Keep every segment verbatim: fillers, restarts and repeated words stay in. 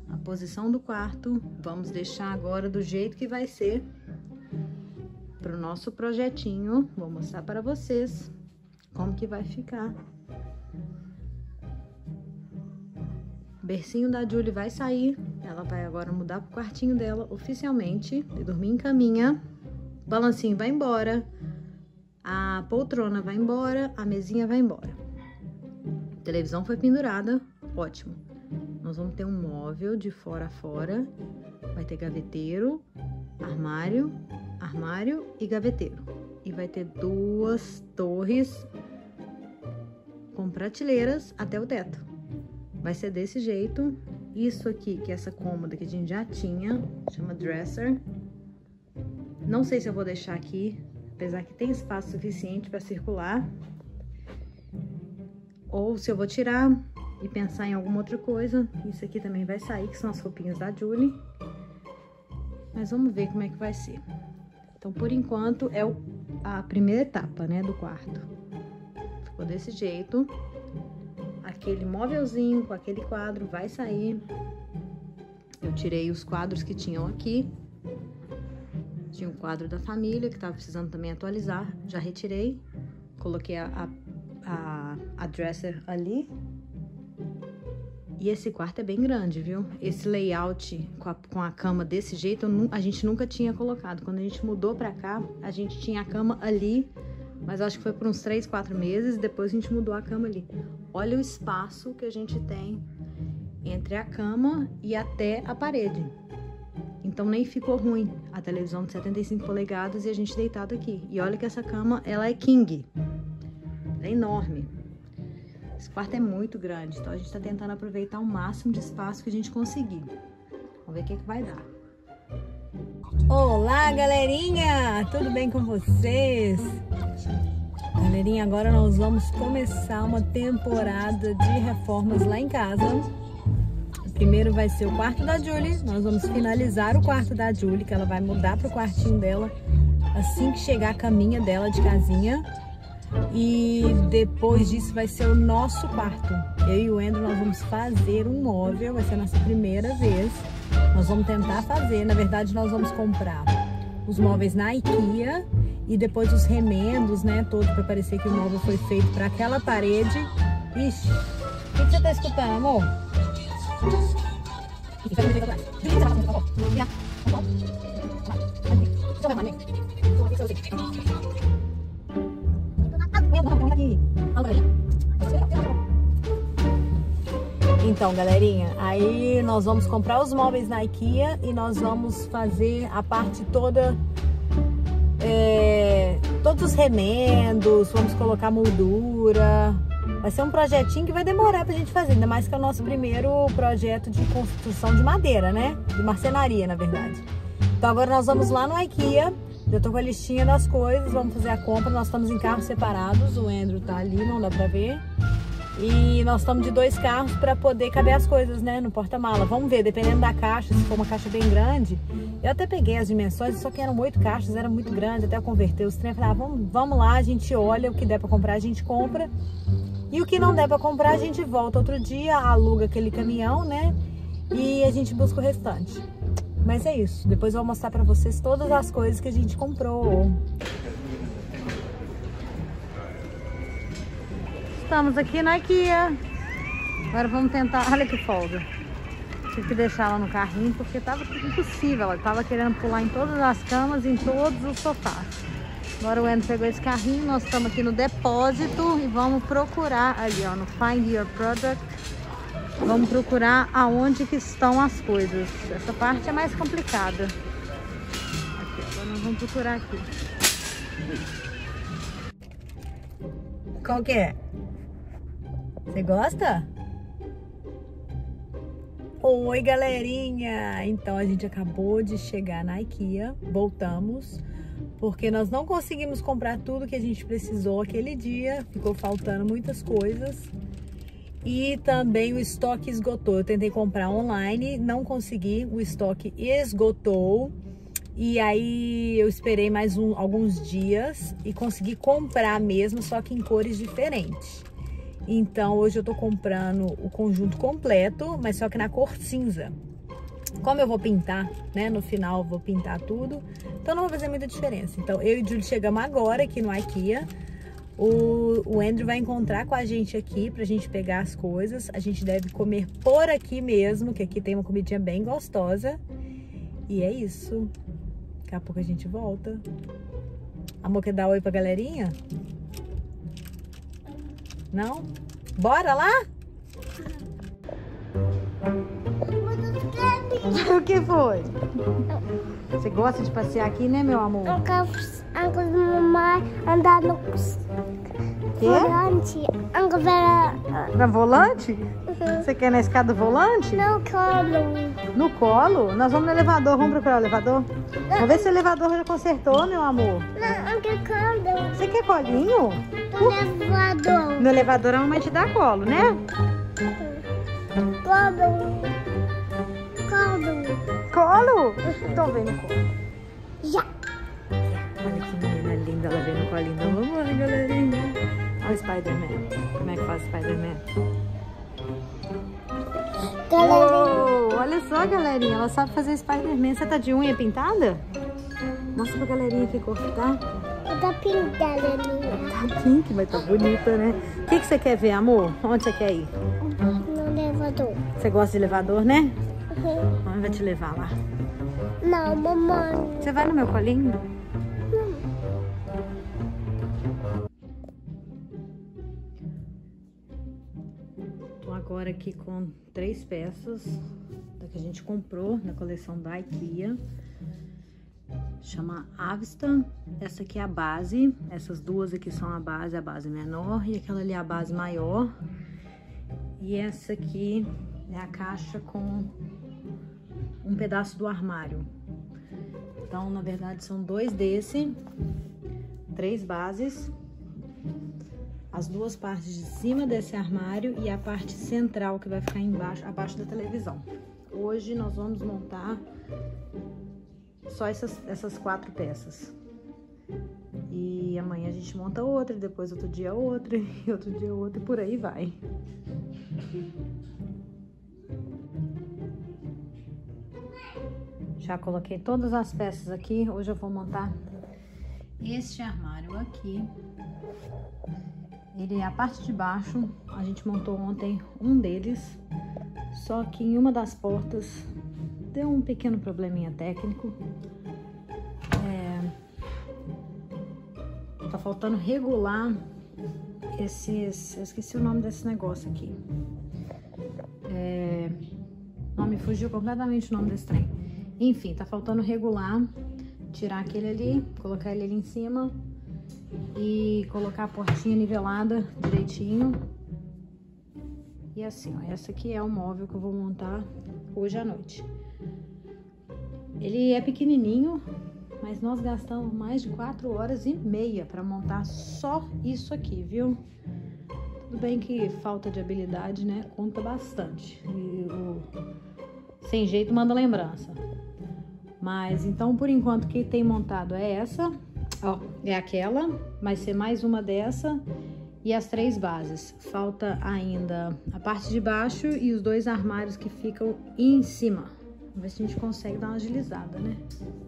a posição do quarto. Vamos deixar agora do jeito que vai ser para o nosso projetinho. Vou mostrar para vocês como que vai ficar. O bercinho da Julie vai sair. Ela vai agora mudar pro quartinho dela oficialmente e dormir em caminha. O balancinho vai embora. A poltrona vai embora. A mesinha vai embora. A televisão foi pendurada. Ótimo. Nós vamos ter um móvel de fora a fora. Vai ter gaveteiro, armário, armário e gaveteiro. E vai ter duas torres com prateleiras até o teto. Vai ser desse jeito. Isso aqui, que é essa cômoda que a gente já tinha, chama dresser. Não sei se eu vou deixar aqui, apesar que tem espaço suficiente para circular. Ou se eu vou tirar e pensar em alguma outra coisa. Isso aqui também vai sair, que são as roupinhas da Julie. Mas vamos ver como é que vai ser. Então, por enquanto, é o, a primeira etapa, né, do quarto. Ficou desse jeito. Aquele móvelzinho com aquele quadro vai sair. Eu tirei os quadros que tinham aqui. Tinha um quadro da família que tava precisando também atualizar. Já retirei. Coloquei a, a, a, a dresser ali. E esse quarto é bem grande, viu? Esse layout com a, com a cama desse jeito, eu, a gente nunca tinha colocado. Quando a gente mudou pra cá, a gente tinha a cama ali. Mas acho que foi por uns três, quatro meses. Depois a gente mudou a cama ali. Olha o espaço que a gente tem entre a cama e até a parede. Então nem ficou ruim a televisão de setenta e cinco polegadas e a gente deitado aqui. E olha que essa cama, ela é king. É enorme. Esse quarto é muito grande, então a gente tá tentando aproveitar o máximo de espaço que a gente conseguir. Vamos ver o que que vai dar. Olá, galerinha! Tudo bem com vocês? Galerinha, agora nós vamos começar uma temporada de reformas lá em casa. Primeiro vai ser o quarto da Julie. Nós vamos finalizar o quarto da Julie, que ela vai mudar pro quartinho dela assim que chegar a caminha dela de casinha. E depois disso vai ser o nosso quarto. Eu e o Andrew, nós vamos fazer um móvel, vai ser a nossa primeira vez. Nós vamos tentar fazer, na verdade nós vamos comprar os móveis na IKEA e depois os remendos, né, todos para parecer que o móvel foi feito para aquela parede. Ixi, o que, que você tá escutando, amor? Então, galerinha, aí nós vamos comprar os móveis na IKEA e nós vamos fazer a parte toda, é, todos os remendos, vamos colocar moldura. Vai ser um projetinho que vai demorar pra gente fazer, ainda mais que é o nosso primeiro projeto de construção de madeira, né? De marcenaria, na verdade. Então agora nós vamos lá no IKEA, eu tô com a listinha das coisas, vamos fazer a compra. Nós estamos em carros separados, o Andrew tá ali, não dá pra ver. E nós estamos de dois carros para poder caber as coisas, né, no porta-mala. Vamos ver, dependendo da caixa, se for uma caixa bem grande. Eu até peguei as dimensões, só que eram oito caixas, era muito grande, até eu converter os trem. Falei, ah, vamos, vamos lá, a gente olha, o que der para comprar a gente compra. E o que não der para comprar a gente volta outro dia, aluga aquele caminhão, né, e a gente busca o restante. Mas é isso, depois eu vou mostrar para vocês todas as coisas que a gente comprou. Estamos aqui na IKEA. Agora vamos tentar... Olha que folga. Tive que deixar ela no carrinho porque tava impossível. Ela tava querendo pular em todas as camas, em todos os sofás. Agora o Andrew pegou esse carrinho. Nós estamos aqui no depósito e vamos procurar ali, ó, no Find Your Product. Vamos procurar aonde que estão as coisas. Essa parte é mais complicada. Aqui, agora nós vamos procurar aqui. Qual que é? Você gosta? Oi, galerinha! Então, a gente acabou de chegar na IKEA, voltamos, porque nós não conseguimos comprar tudo que a gente precisou aquele dia, ficou faltando muitas coisas. E também o estoque esgotou. Eu tentei comprar online, não consegui, o estoque esgotou. E aí eu esperei mais um, alguns dias e consegui comprar mesmo, só que em cores diferentes. Então hoje eu tô comprando o conjunto completo, mas só que na cor cinza. Como eu vou pintar, né? No final eu vou pintar tudo. Então não vai fazer muita diferença. Então eu e o Júlio chegamos agora aqui no IKEA. O, o Andrew vai encontrar com a gente aqui pra gente pegar as coisas. A gente deve comer por aqui mesmo, que aqui tem uma comidinha bem gostosa. E é isso. Daqui a pouco a gente volta. Amor, quer dar oi pra galerinha? Não? Bora lá? O que foi? Você gosta de passear aqui, né, meu amor? Eu quero, eu quero mamãe andar no volante. Eu quero... Na volante? Uhum. Você quer na escada volante? No colo. No colo? Nós vamos no elevador. Vamos procurar o elevador? Vamos ver se o elevador já consertou, meu amor. Não, eu quero colo. Você quer colinho? No elevador. No elevador a mamãe te dá colo, né? Colo. Colo. Colo? Então vem no colo. Já. Olha que menina linda, ela vem no colinho da mamãe, galerinha. Olha o Spider-Man. Como é que faz o Spider-Man? Oh, olha só, galerinha, ela sabe fazer Spider-Man. Você tá de unha pintada? Mostra pra galerinha que cor que tá. Tá pintada, minha. Tá pink, mas tá bonita, né? O que, que você quer ver, amor? Onde você quer ir? No elevador. Você gosta de elevador, né? Uhum. Mamãe vai te levar lá. Não, mamãe. Você vai no meu colinho? Tô agora aqui com três peças da que a gente comprou na coleção da IKEA. Chama Avista. Essa aqui é a base. Essas duas aqui são a base, a base menor, e aquela ali é a base maior. E essa aqui é a caixa com um pedaço do armário. Então, na verdade, são dois desse, três bases, as duas partes de cima desse armário e a parte central que vai ficar embaixo, abaixo da televisão. Hoje nós vamos montar só essas, essas quatro peças. E amanhã a gente monta outra, e depois outro dia outra, e outro dia outra, e por aí vai. Já coloquei todas as peças aqui. Hoje eu vou montar este armário aqui. Ele é a parte de baixo. A gente montou ontem um deles. Só que em uma das portas deu um pequeno probleminha técnico. É... Tá faltando regular esses... Eu esqueci o nome desse negócio aqui. É... Não, me fugiu completamente o nome desse trem. Enfim, tá faltando regular, tirar aquele ali, colocar ele ali em cima e colocar a portinha nivelada direitinho. E assim, ó, essa aqui é o móvel que eu vou montar hoje à noite. Ele é pequenininho, mas nós gastamos mais de quatro horas e meia para montar só isso aqui, viu? Tudo bem que falta de habilidade, né, conta bastante. E o... Sem jeito manda lembrança. Mas então, por enquanto, que tem montado é essa, ó, é aquela, vai ser mais uma dessa e as três bases. Falta ainda a parte de baixo e os dois armários que ficam em cima. Vamos ver se a gente consegue dar uma agilizada, né?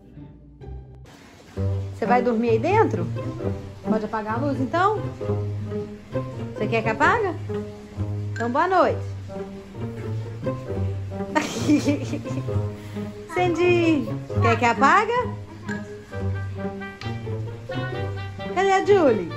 Você vai dormir aí dentro? Pode apagar a luz, então? Você quer que apaga? Então, boa noite. Sandy, quer que apaga? Cadê a Julie?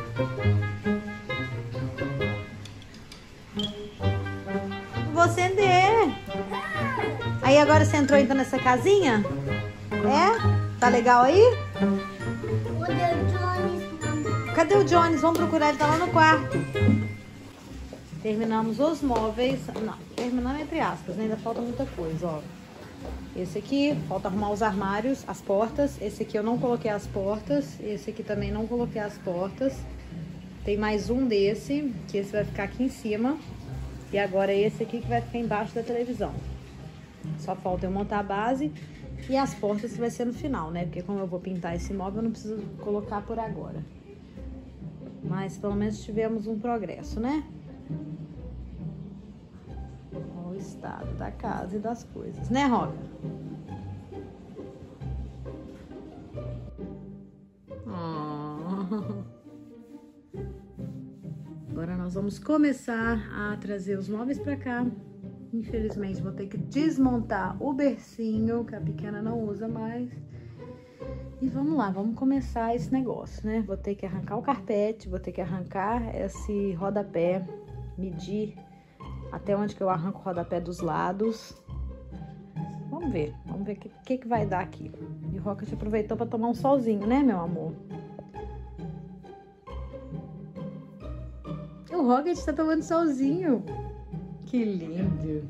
Vou acender. Aí agora você entrou então nessa casinha? É? Tá legal aí? Cadê o Jones? Cadê o Jones? Vamos procurar, ele tá lá no quarto. Terminamos os móveis. Não, terminamos entre aspas, né? Ainda falta muita coisa, ó. Esse aqui, falta arrumar os armários, as portas. Esse aqui eu não coloquei as portas. Esse aqui também não coloquei as portas. Tem mais um desse, que esse vai ficar aqui em cima. E agora esse aqui que vai ficar embaixo da televisão. Só falta eu montar a base e as portas que vai ser no final, né? Porque como eu vou pintar esse móvel, eu não preciso colocar por agora. Mas pelo menos tivemos um progresso, né? Ó, estado da casa e das coisas, né, Roca? Oh. Agora nós vamos começar a trazer os móveis pra cá. Infelizmente vou ter que desmontar o bercinho, que a pequena não usa mais. E vamos lá, vamos começar esse negócio, né? Vou ter que arrancar o carpete, vou ter que arrancar esse rodapé, medir até onde que eu arranco o rodapé dos lados. Vamos ver, vamos ver o que, que, que vai dar aqui. E o Rocket aproveitou para tomar um solzinho, né, meu amor? O Rocket tá tomando solzinho. Que lindo.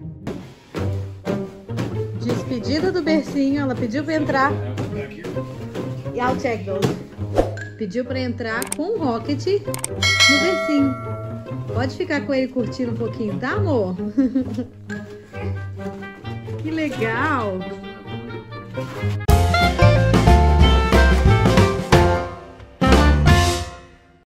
Despedida do bercinho, ela pediu para entrar. E I'll check those. Pediu para entrar com o Rocket no bercinho. Pode ficar com ele curtindo um pouquinho, tá, amor? Que legal!